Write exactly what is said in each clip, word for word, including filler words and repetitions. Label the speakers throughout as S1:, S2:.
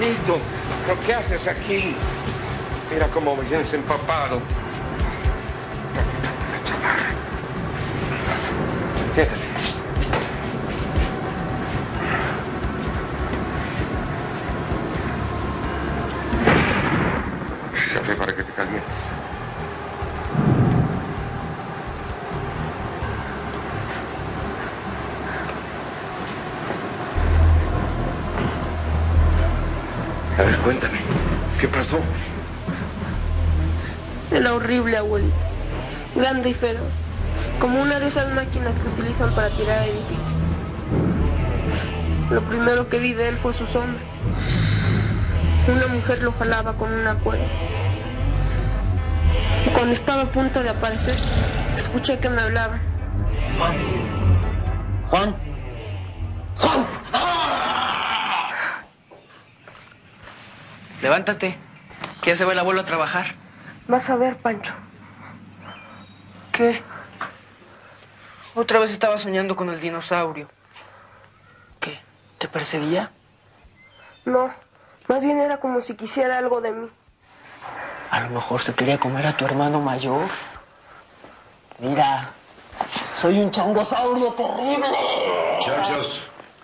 S1: Juanito, ¿pero qué haces aquí? Mira cómo vienes empapado. La chamarra. Siéntate. Es café para que te calientes. A ver, cuéntame, ¿qué pasó?
S2: Era horrible, abuelito. Grande y feroz. Como una de esas máquinas que utilizan para tirar edificios. Lo primero que vi de él fue su sombra. Una mujer lo jalaba con una cuerda. Y cuando estaba a punto de aparecer, escuché que me hablaban.
S3: Juan. Juan. Juan. Levántate, que ya se va el abuelo a trabajar.
S2: Vas a ver, Pancho.
S3: ¿Qué? Otra vez estaba soñando con el dinosaurio. ¿Qué? ¿Te perseguía?
S2: No, más bien era como si quisiera algo de mí.
S3: A lo mejor se quería comer a tu hermano mayor. Mira, soy un changosaurio terrible.
S1: Muchachos,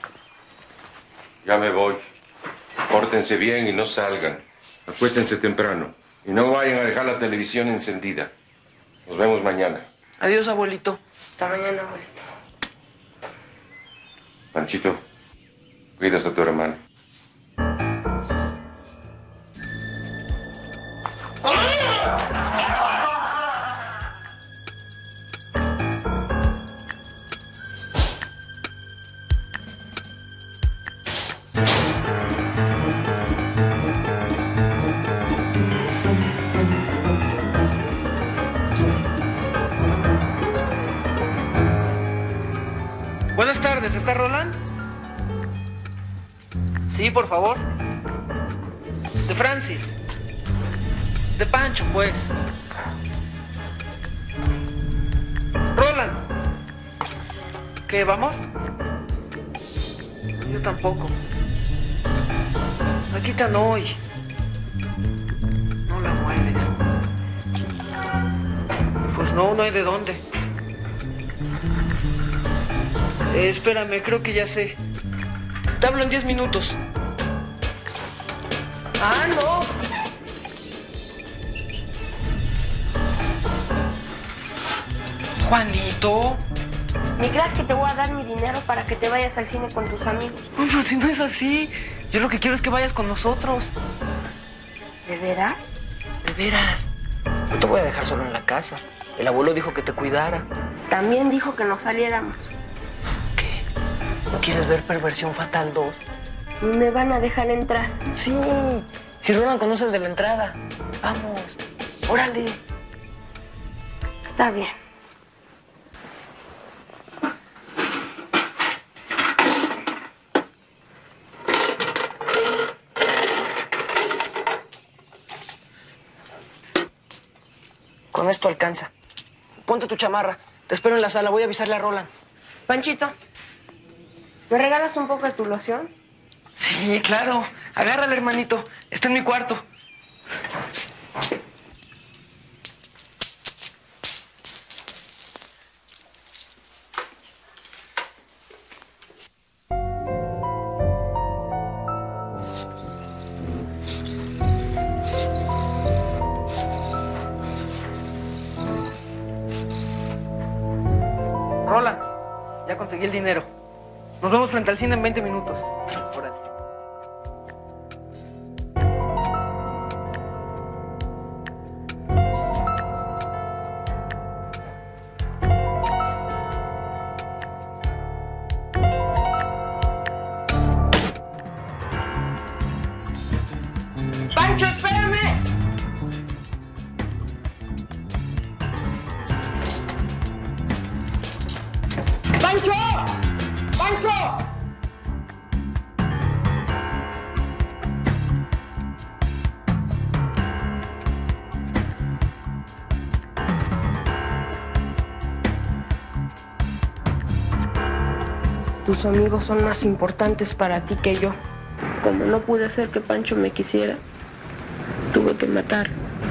S1: ya me voy. Pórtense bien y no salgan. Acuéstense temprano. Y no vayan a dejar la televisión encendida. Nos vemos mañana.
S3: Adiós, abuelito.
S2: Hasta mañana, abuelito.
S1: Panchito, cuidas a tu hermano.
S3: Buenas tardes, ¿está Roland? Sí, por favor. De Francis. De Pancho, pues. Roland. ¿Qué, vamos? Yo tampoco. La quitan hoy. No la mueles. Pues no, no hay de dónde. Eh, espérame, creo que ya sé. Te hablo en diez minutos.
S2: ¡Ah, no!
S3: Juanito.
S2: Ni creas que te voy a dar mi dinero para que te vayas al cine con tus amigos.
S3: No, pero si no es así. Yo lo que quiero es que vayas con nosotros.
S2: ¿De veras?
S3: De veras. No te voy a dejar solo en la casa. El abuelo dijo que te cuidara.
S2: También dijo que nos saliéramos.
S3: ¿Qué? ¿No quieres ver Perversión Fatal dos?
S2: Me van a dejar entrar.
S3: Sí. Si Roland conoce el de la entrada. Vamos. Órale.
S2: Está bien.
S3: Con esto alcanza. Ponte tu chamarra. Te espero en la sala. Voy a avisarle a Roland.
S2: Panchito, ¿me regalas un poco de tu loción?
S3: Sí, claro. Agárrala, hermanito. Está en mi cuarto. Roland, ya conseguí el dinero. Nos vemos frente al cine en veinte minutos. Órale.
S2: ¡Pancho, espérame! ¡Pancho! ¡Pancho! Tus amigos son más importantes para ti que yo. Como no pude hacer que Pancho me quisiera, tuve que matar.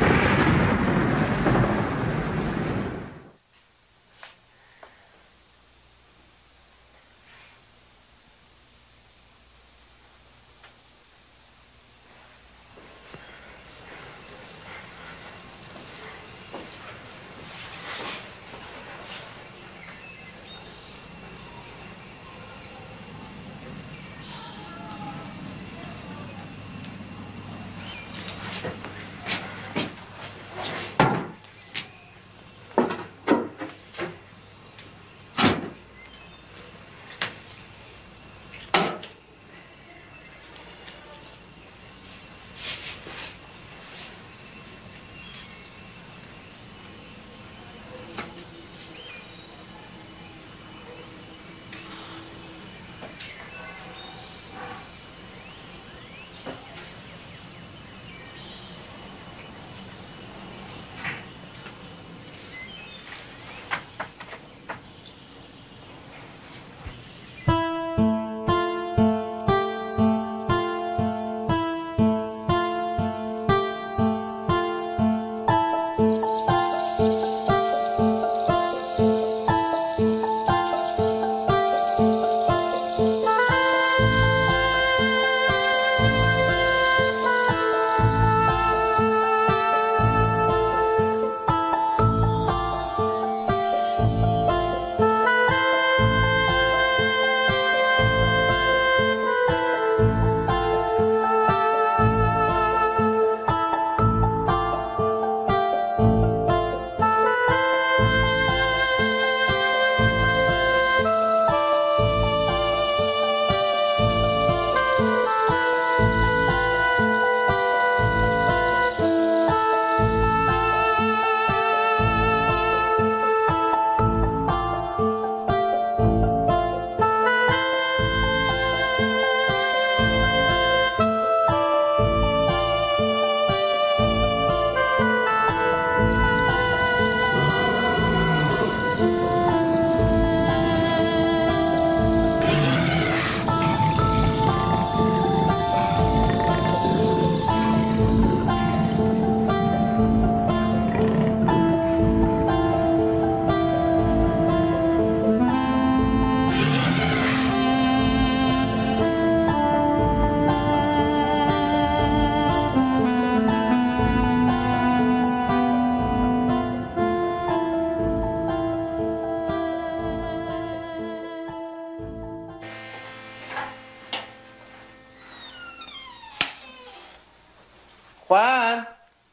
S3: Juan.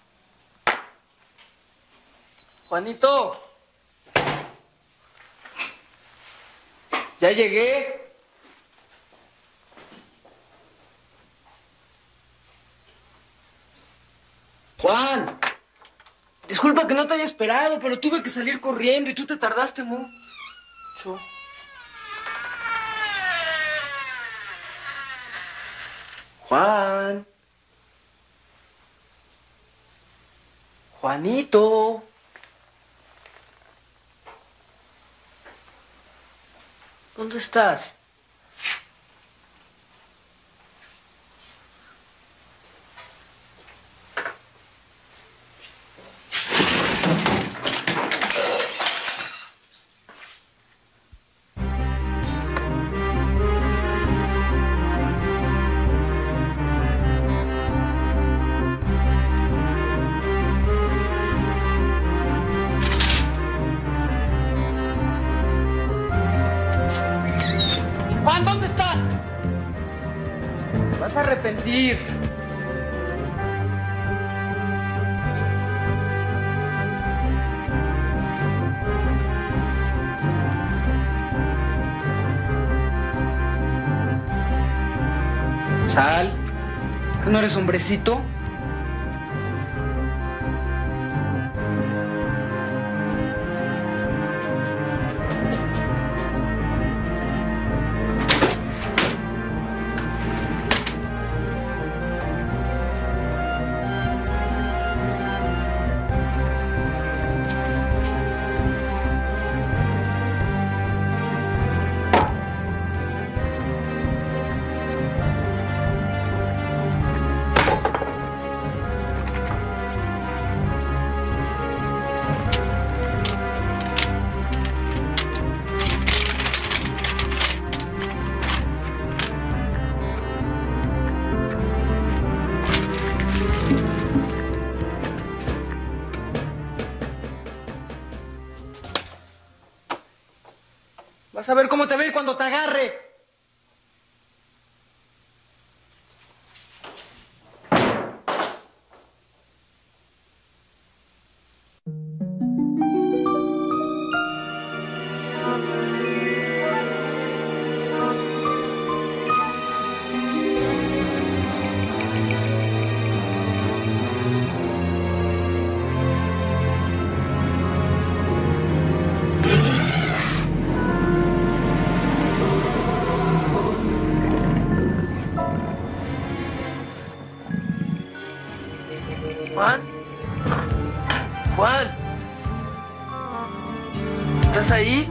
S3: Juanito. Ya llegué. Juan. Disculpa que no te haya esperado, pero tuve que salir corriendo y tú te tardaste mucho. Juan. Juanito. ¿Dónde estás? Juan, ¿dónde estás? Te vas a arrepentir. Sal. ¿Que no eres hombrecito? Vas a ver cómo te va a ir cuando te agarre.
S4: Juan, Juan, ¿estás ahí?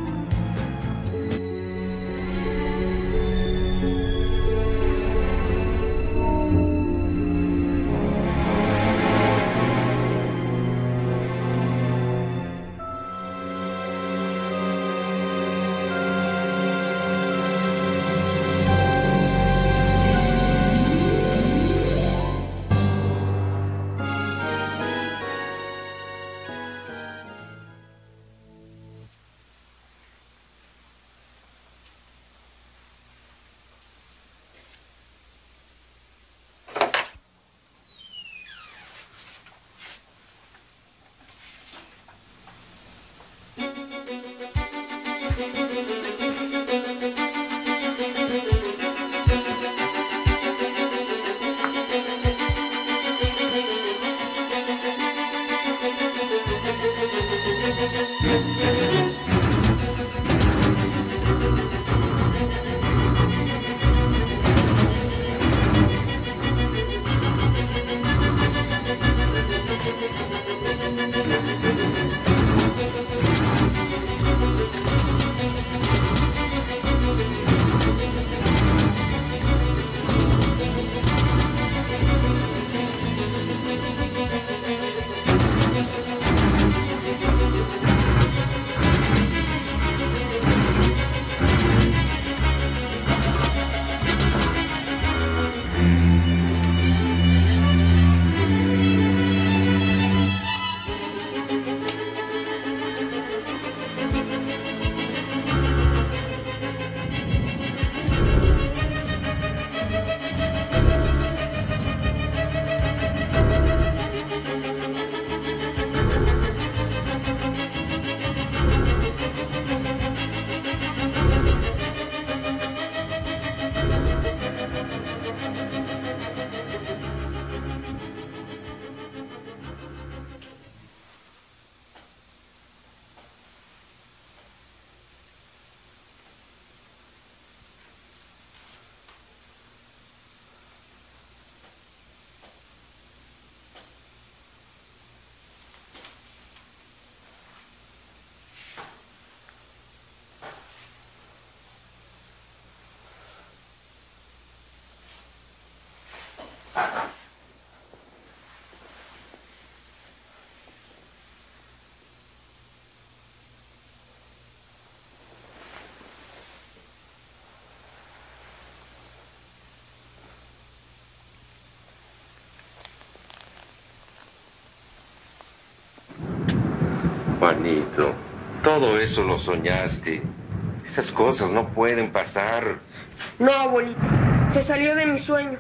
S1: Juanito, todo eso lo soñaste. Esas cosas no pueden pasar.
S2: No, abuelita, se salió de mi sueño.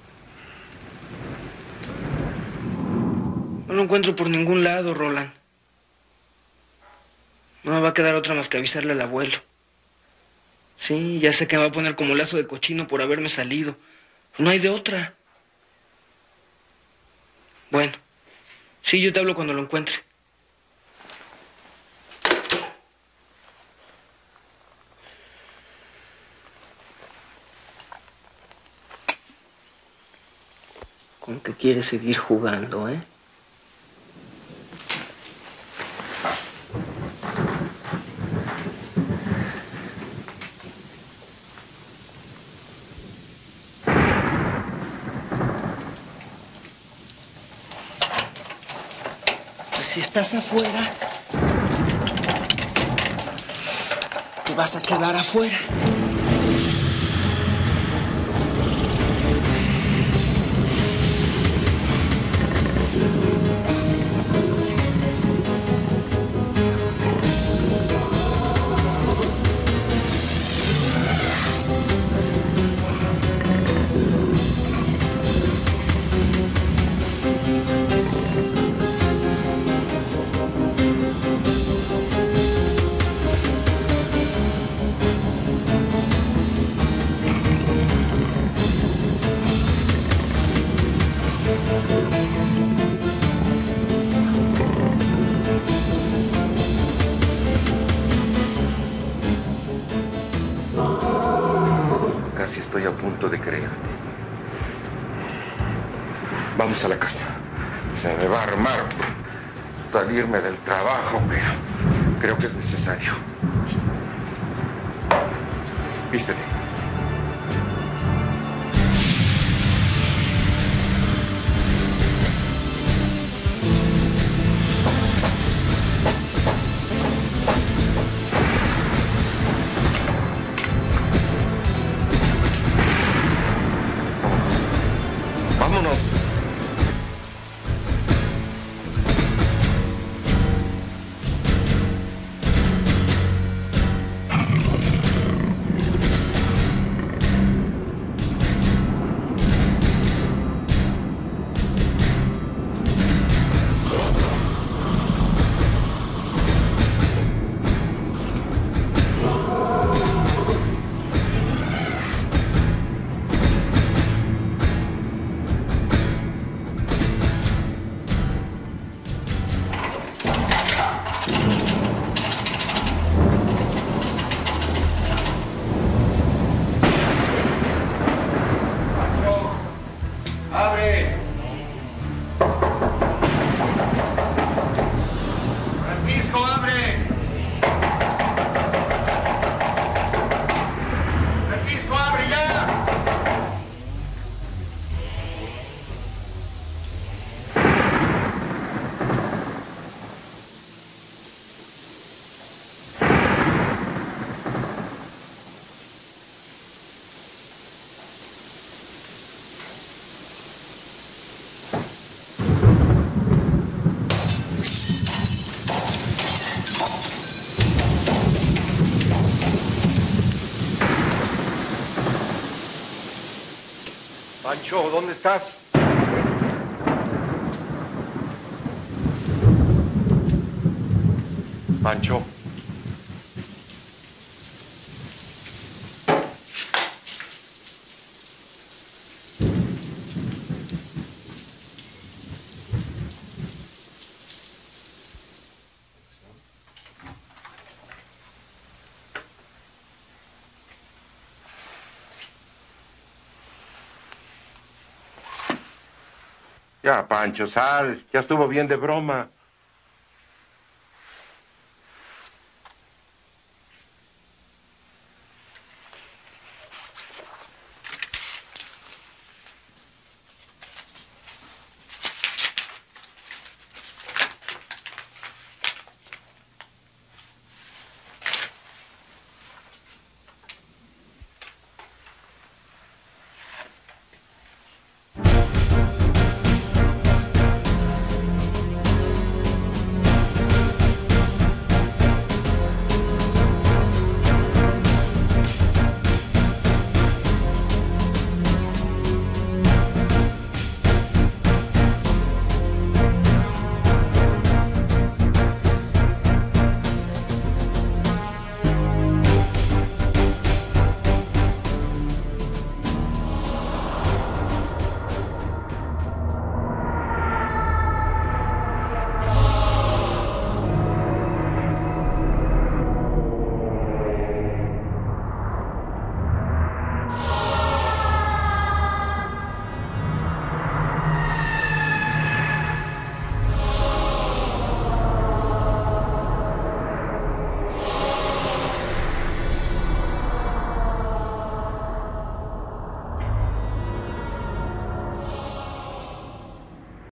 S3: No lo encuentro por ningún lado, Roland. No me va a quedar otra más que avisarle al abuelo. Sí, ya sé que me va a poner como lazo de cochino por haberme salido. No hay de otra. Bueno, sí, yo te hablo cuando lo encuentre. ¿Con qué quieres seguir jugando, eh? Pues si estás afuera, te vas a quedar afuera.
S1: Vamos a la casa. Se me va a armar por salirme del trabajo, pero creo que es necesario. Vístete. Vámonos. ¡Abre! ¡Francisco, abre! ¡Francisco, abre ya! Pancho, ¿dónde estás? Pancho. Ya, Pancho, sal. Ya estuvo bien de broma.